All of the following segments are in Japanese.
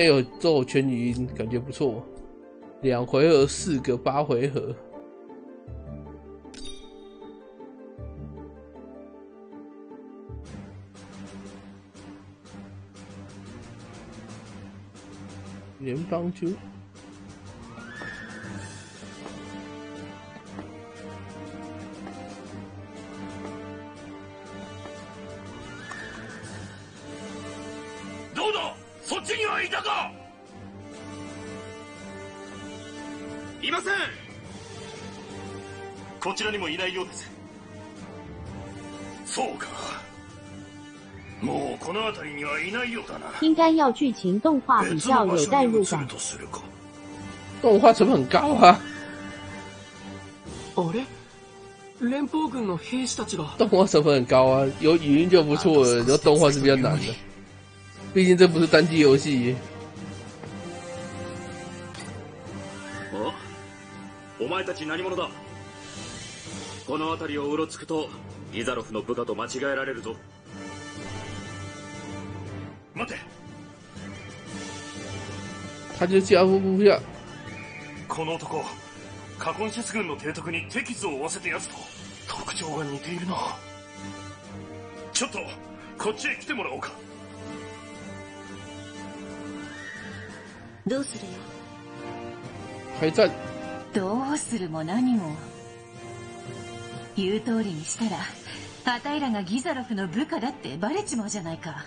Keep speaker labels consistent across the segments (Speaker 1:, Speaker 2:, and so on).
Speaker 1: 还有咒全语音，感觉不错。2回合4个8回合。联邦军。
Speaker 2: どうだ、そっちにはいたか。いません。こちらにもいないようです。そうか。もうこの辺りにはいないようだな。
Speaker 3: 应该要剧情动画比较有代入感。
Speaker 1: 动画成本很高啊。
Speaker 4: あれ？連邦軍の兵士たちが。
Speaker 1: 动画成本很高啊，有语音就不错了，然后动画是比较难的。毕竟这不是单机游戏。
Speaker 2: お前たち何者だ。この辺りをうろつくとイザロフの部下と間違えられるぞ。待て。
Speaker 1: 他就加夫部下。
Speaker 2: この男、カコンシス軍の提督に手傷を負わせたやつと特徴が似ているな。ちょっとこっちへ来てもらおうか。
Speaker 5: どうするよ。
Speaker 1: 開战。
Speaker 5: どうするも何も。言う通りにしたら、あたいらがギザロフの部下だってバレちまうじゃないか。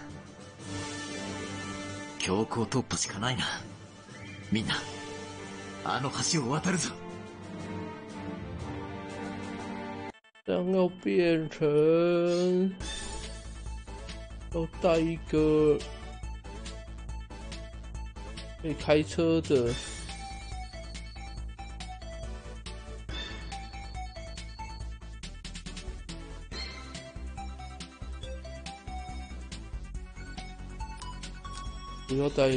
Speaker 4: 強行突破しかないな。みんな、あの橋を渡るぞ。
Speaker 1: 然后变成要带一个可以开车的。你要带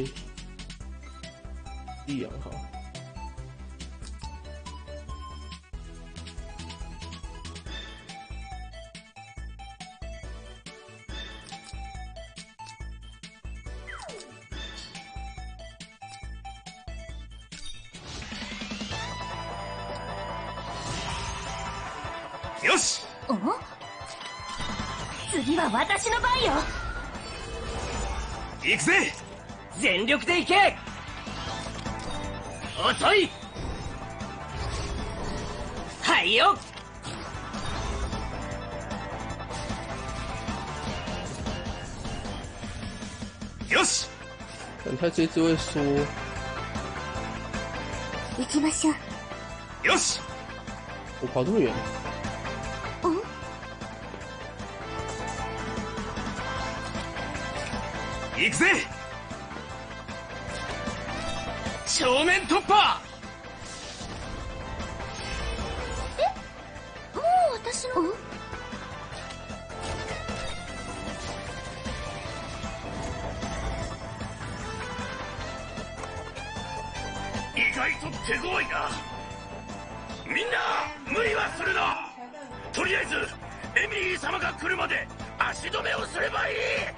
Speaker 1: 利阳好。
Speaker 2: よし。
Speaker 5: 次は私の番よ。
Speaker 2: 行くぜ。
Speaker 4: 全力で行け。遅い。はいよ。
Speaker 2: よし。
Speaker 1: 看他这只会说。
Speaker 5: 行きましょう。
Speaker 2: よし。
Speaker 1: 我跑这么远。行くぜ。
Speaker 2: 正面突破。
Speaker 5: もう私の。
Speaker 2: 意外と手強いな。みんな無理はするな。とりあえずエミリー様が来るまで足止めをすればいい。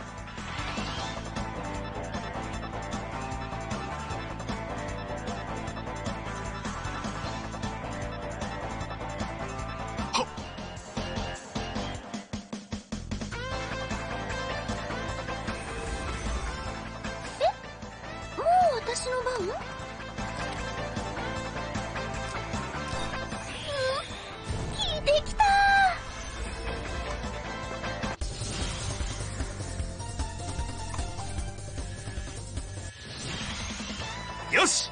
Speaker 5: 私の番？効いてきた。
Speaker 2: よし。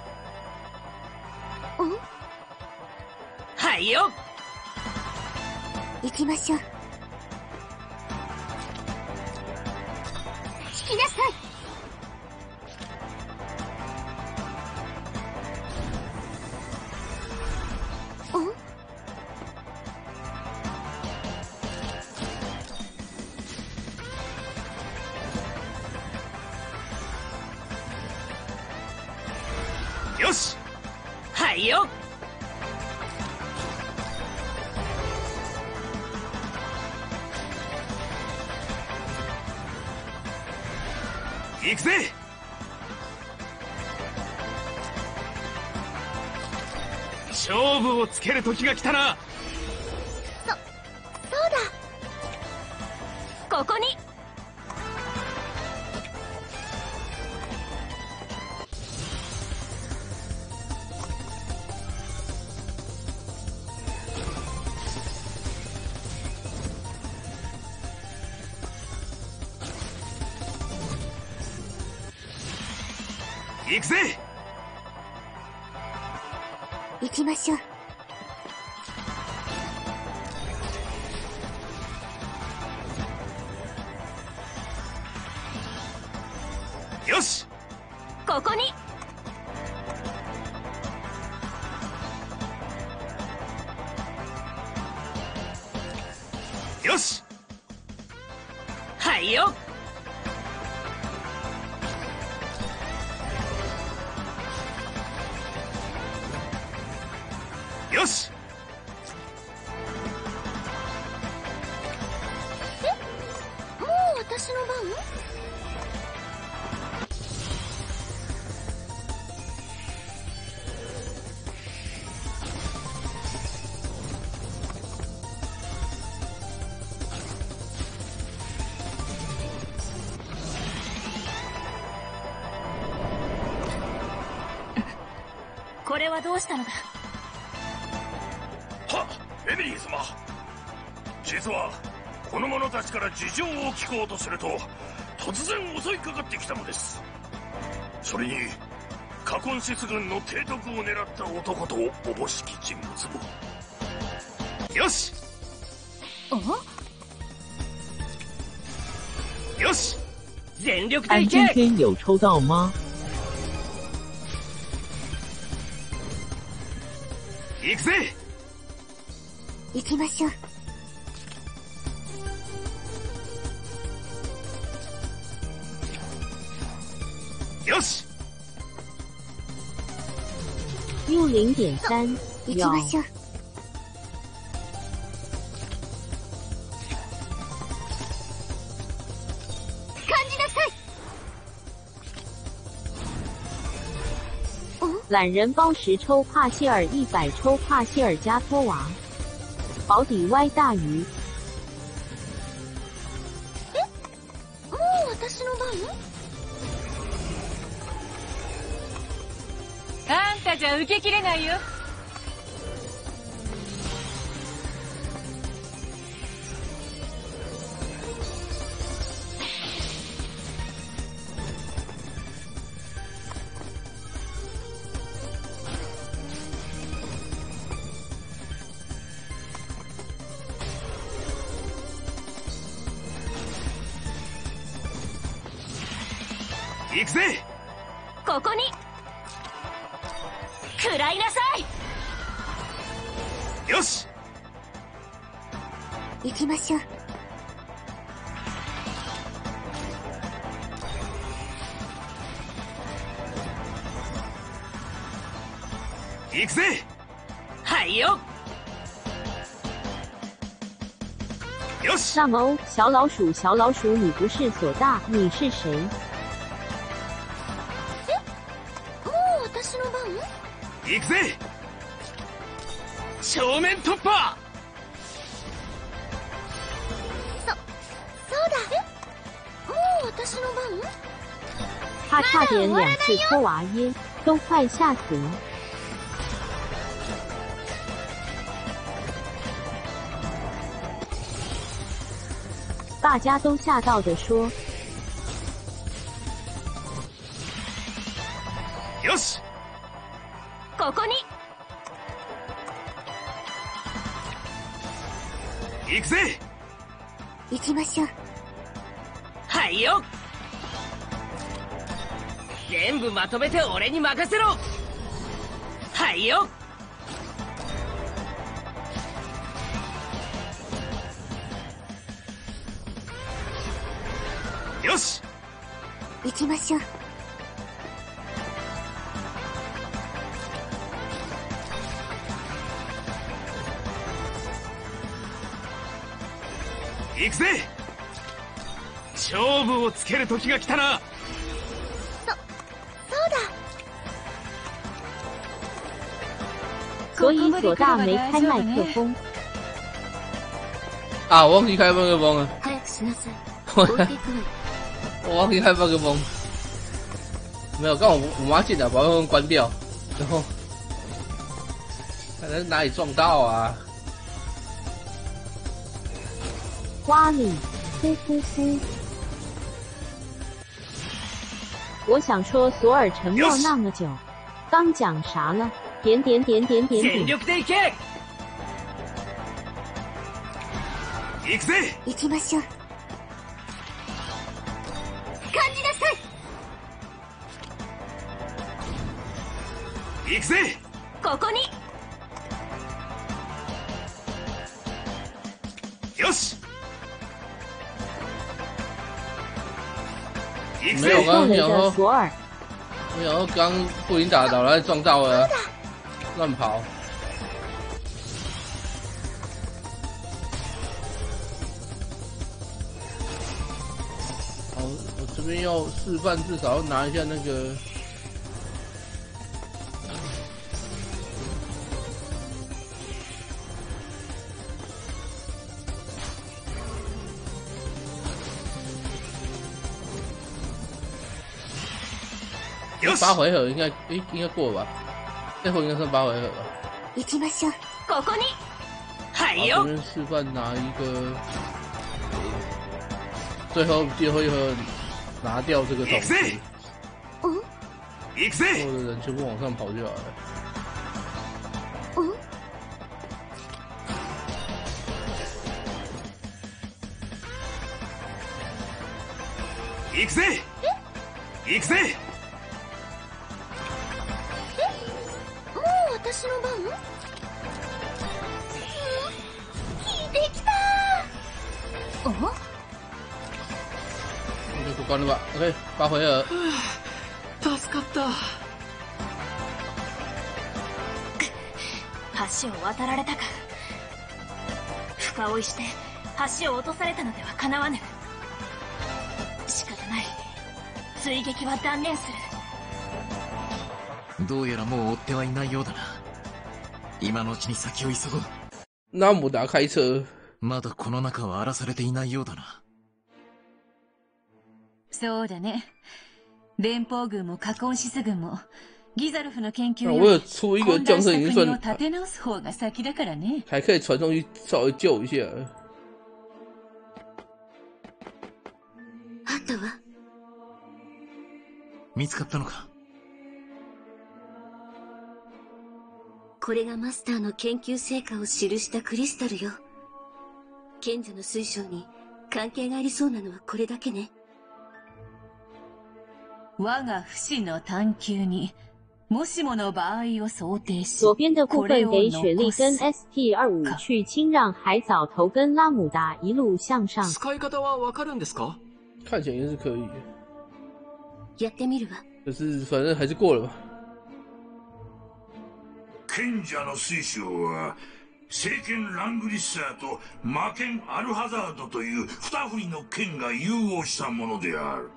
Speaker 4: はいよ。
Speaker 5: 行きましょう。引きなさい。
Speaker 2: よし。
Speaker 4: はいよ。
Speaker 2: 行くぜ。 勝負をつける時が来たな。
Speaker 5: そうだ。ここに。
Speaker 2: 行くぜ。
Speaker 5: 行きましょう。
Speaker 2: よし。
Speaker 5: ここに。
Speaker 2: よし。
Speaker 5: はいよ。
Speaker 2: よし。
Speaker 5: もう私の番？これはどうしたのだ？
Speaker 2: はっ、エミリー様。実はこの者たちから事情を聞こうとすると突然襲いかかってきたのです。それにカコンシス軍の提督を狙った男とおぼしき人物も。よし。よし。
Speaker 5: 全力で
Speaker 6: 安
Speaker 5: いけ。
Speaker 6: 今天有抽到吗？
Speaker 2: 行くぜ。
Speaker 5: 行きましょう。
Speaker 2: よし。
Speaker 3: 60.3
Speaker 5: 行きましょう。感じなさい。
Speaker 3: 懒人包10抽帕谢尔100抽帕谢尔加托瓦，保底歪大鱼。
Speaker 5: もう私の番？あんたじゃ受けきれないよ。
Speaker 2: 行くぜ。
Speaker 5: ここに。食らいなさい。
Speaker 2: よし。
Speaker 5: 行きましょう。
Speaker 2: 行くぜ。
Speaker 5: はいよ。
Speaker 2: よし。
Speaker 3: 上欧小老鼠，小老鼠，你不是索大，你是谁？
Speaker 5: もう私の番？
Speaker 2: 行くぜ。正面突破。
Speaker 5: そうだ。もう私の番？
Speaker 3: 他差点2次托娃耶，都快吓死了。大家都吓到的说：“
Speaker 2: よし。
Speaker 5: ここに。
Speaker 2: 行くぜ。
Speaker 5: 行きましょう。はいよ。全部まとめて俺に任せろ。はいよ。
Speaker 2: よし。
Speaker 5: 行きましょう。
Speaker 2: 行くぜ。勝負をつける時が来たな。
Speaker 5: そうだ。
Speaker 3: 所以左大没开麦克风。
Speaker 1: 啊，我忘记开麦克风了。
Speaker 6: 早くしなさい。置いていくわよ。
Speaker 1: 我忘记开麦克风。没有，刚我妈进来把麦克风关掉，然后可能哪里撞到啊？
Speaker 3: 花里呼呼呼。我想说索尔沉默那么久，刚讲啥了？点点点点点点。
Speaker 4: 全力でいけ。行くぜ。
Speaker 6: 行きましょう。感じなさい。
Speaker 4: 行くぜ。
Speaker 5: ここに。
Speaker 4: よし。行く
Speaker 1: 没有，
Speaker 4: ぜ。
Speaker 1: 刚刚想
Speaker 3: 后雷的
Speaker 1: 说，
Speaker 3: 索尔，
Speaker 1: 我想说刚不经打倒了，撞到了，乱跑。好，我这边要示范，至少要拿一下那个。
Speaker 4: よし。
Speaker 1: 8回合应该，应该过吧？这回应该算8回合吧？
Speaker 6: 行きましょう。
Speaker 5: ここに。は
Speaker 1: 好，这
Speaker 5: いよ。
Speaker 1: 边示范拿一个，最后一回拿掉这个种子，
Speaker 4: 行くぜ。
Speaker 1: 所有的人全部往上跑就好了。
Speaker 4: 行くぜ。行くぜ。
Speaker 6: もう私の番？できたー。お？
Speaker 1: 应该过关了吧 ？OK， 8回合。
Speaker 4: 助かった。
Speaker 5: 橋を渡られたか。深追いして橋を落とされたのではかなわぬ。仕方ない。追撃は断念する。
Speaker 4: どうやらもう追ってはいないようだな。今のうちに先を急ごう。
Speaker 1: 那姆达开车。
Speaker 4: まだこの中は荒らされていないようだな。
Speaker 5: そうだね。連邦軍もカコンシス軍もギザルフの研究
Speaker 1: 我有
Speaker 5: よ
Speaker 1: 出一个
Speaker 5: 混
Speaker 1: 降生
Speaker 5: 乱した国を
Speaker 1: 已经算
Speaker 5: 立て直す方が先だからね。
Speaker 1: 还可以传送去稍微救一下。
Speaker 6: あんたは？
Speaker 4: 見つかったのか？
Speaker 6: これがマスターの研究成果を記したクリスタルよ。賢者の水晶に関係がありそうなのはこれだけね。
Speaker 5: 我が不死の探求にもしもの場合を想定し、
Speaker 3: 左边的部分给雪莉跟 ST25 去清让海藻头跟拉姆达一路向上。
Speaker 4: 使い方はわかるんですか？
Speaker 1: 看起来应该是可以的，
Speaker 6: やってみるわ。
Speaker 1: 可是反正还是过了吧。
Speaker 2: 賢者の水晶は聖剣ラングリッサーと魔剣アルハザードという二振りの剣が融合したものである。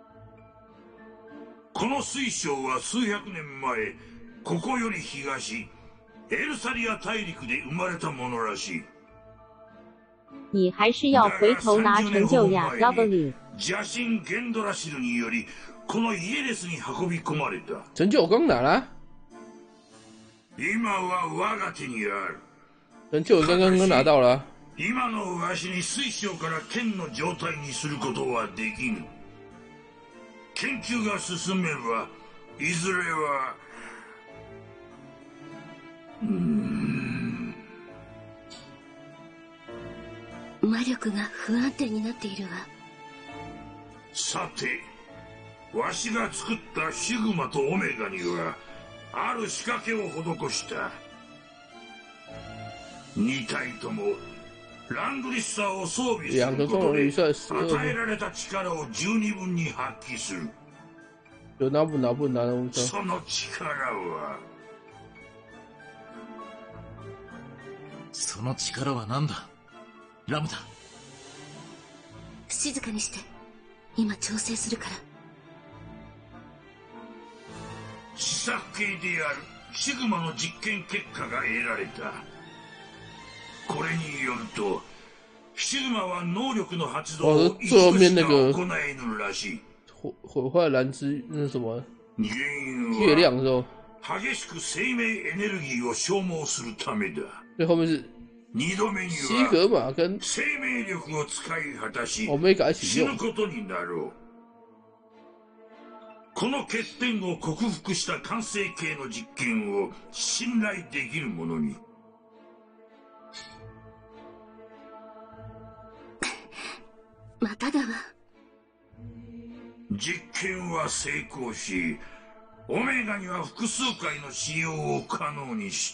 Speaker 2: この水晶は数百年前ここより東エルサリア大陸で生まれたものらしい。
Speaker 3: 你还是要回头拿成就呀 W。
Speaker 2: 邪神ゲンドラシルによりこのイエレスに運び込まれた。
Speaker 1: 成就我刚拿了，
Speaker 2: 今は我が手にある。
Speaker 1: 成就我刚拿到了。
Speaker 2: 今のわしに水晶から剣の状態にすることはできぬ。研究が進めばいずれは
Speaker 6: 魔力が不安定になっているわ。
Speaker 2: さてわしが作ったシグマとオメガにはある仕掛けを施した。2体ともラングリッサーを装備することで与えられた力を十二分に発揮する。
Speaker 1: 有拿不拿不拿的
Speaker 2: その力は
Speaker 4: その力は何だ？ラムダ。
Speaker 6: 静かにして。今調整するから。
Speaker 2: 試作系であるシグマの実験結果が得られた。これによるとシグマは能力の発動を一度しか行えぬらしい。
Speaker 1: 毁坏蓝之那是什么？
Speaker 2: 原因
Speaker 1: 月亮的时候，
Speaker 2: は激しく生命エネルギーを消耗するためだ。
Speaker 1: 对，后面是
Speaker 2: 二度目に
Speaker 1: 西格玛跟
Speaker 2: は生命力を使い果たし
Speaker 1: 欧米伽一起
Speaker 2: 死
Speaker 1: 用。
Speaker 2: ぬことになろう。この欠点を克服した完成形の実験を信頼できる者に。
Speaker 6: まただわ。
Speaker 2: 実験は成功し、オメガには複数回の使用を可能にした。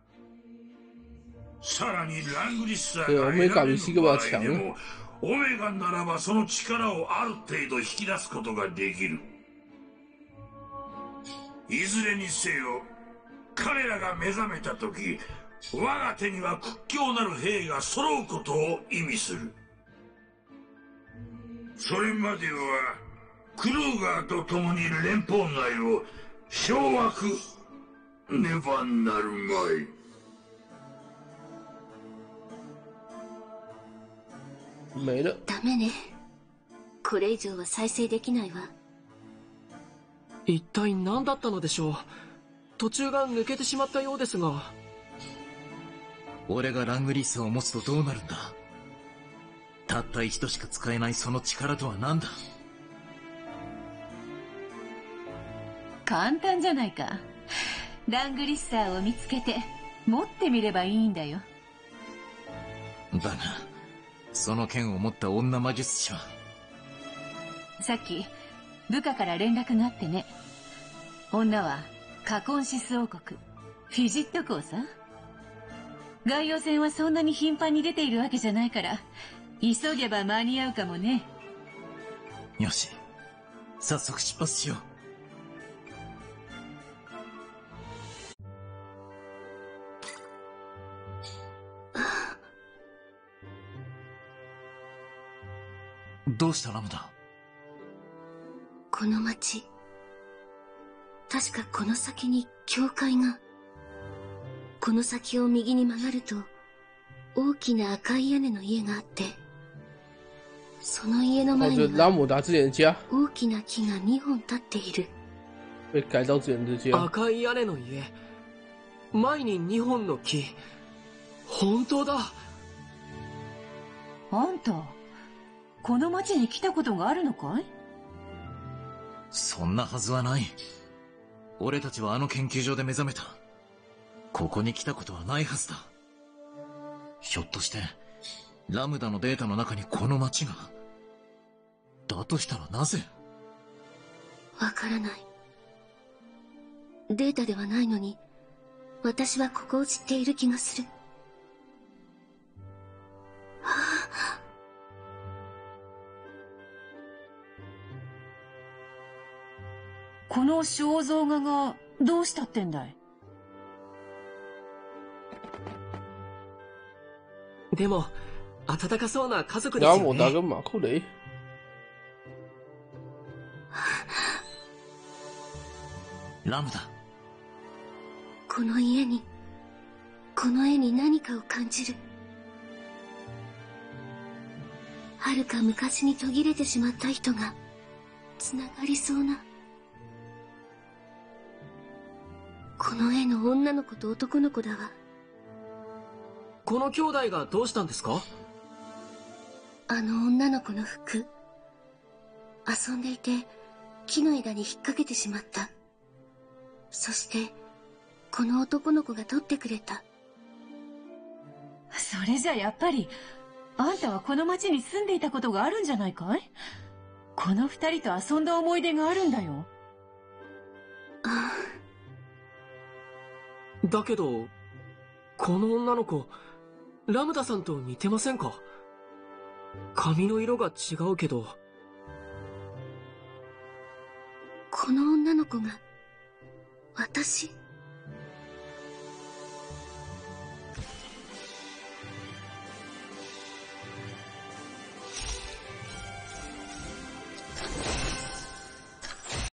Speaker 2: さらにラングリッサーが得られる場合でも、オメガならばその力をある程度引き出すことができる。いずれにせよ、彼らが目覚めた時、我が手には屈強なる兵が揃うことを意味する。それまではクルーガーと共に連邦内を掌握ねばなるまい。
Speaker 1: 没了。
Speaker 6: ダメね。これ以上は再生できないわ。
Speaker 7: 一体何だったのでしょう。途中が抜けてしまったようですが。
Speaker 4: 俺がラングリスを持つとどうなるんだ。たった一度しか使えないその力とは何だ。
Speaker 5: 簡単じゃないか。ラングリッサーを見つけて持ってみればいいんだよ。
Speaker 4: だがその剣を持った女魔術師は。
Speaker 5: さっき部下から連絡があってね。女はカコンシス王国フィジット公さ。外洋船はそんなに頻繁に出ているわけじゃないから急げば間に合うかもね。
Speaker 4: よし、早速出発しよう。どうしたラムダ。
Speaker 6: この町、確かこの先に教会が。この先を右に曲がると大きな赤い屋根の家があって、その家の前に
Speaker 1: 拉姆达之前的家
Speaker 6: 大きな木が2本立っている。
Speaker 1: 被改造之前的家。
Speaker 7: 赤い屋根の家、前に2本の木。本当だ。
Speaker 5: あんたこの町に来たことがあるのかい？
Speaker 4: そんなはずはない。俺たちはあの研究所で目覚めた。ここに来たことはないはずだ。ひょっとしてラムダのデータの中にこの町が。だとしたらなぜ？
Speaker 6: わからない。データではないのに私はここを知っている気がする。
Speaker 5: この肖像画がどうしたってんだい？
Speaker 7: でも温かそうな家族です
Speaker 1: 拉
Speaker 7: よね。
Speaker 1: 姆达跟马库雷。
Speaker 4: ラムダ。
Speaker 6: この家に、この絵に何かを感じる。はるか昔に途切れてしまった人がつながりそうな。この絵の女の子と男の子だわ。
Speaker 7: この兄弟がどうしたんですか？
Speaker 6: あの女の子の服、遊んでいて木の枝に引っ掛けてしまった。そしてこの男の子が取ってくれた。
Speaker 5: それじゃやっぱりあんたはこの町に住んでいたことがあるんじゃないかい？この二人と遊んだ思い出があるんだよ。
Speaker 6: あ
Speaker 7: あ。だけどこの女の子ラムダさんと似てませんか？髪の色が違うけど。
Speaker 6: この女の子が私？